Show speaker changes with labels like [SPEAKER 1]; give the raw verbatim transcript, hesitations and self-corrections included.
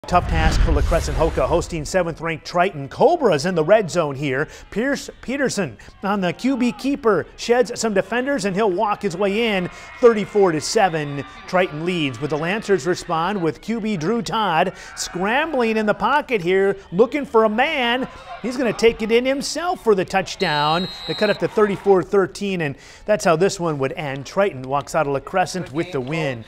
[SPEAKER 1] Tough task for the Crescent-Hokah hosting seventh ranked Triton. Cobras in the red zone here. Pierce Peterson on the Q B keeper sheds some defenders and he'll walk his way in. thirty-four to seven. Triton leads, but the Lancers respond with Q B Drew Todd scrambling in the pocket here, looking for a man. He's going to take it in himself for the touchdown. They cut up to thirty-four thirteen, and that's how this one would end. Triton walks out of La Crescent with the win.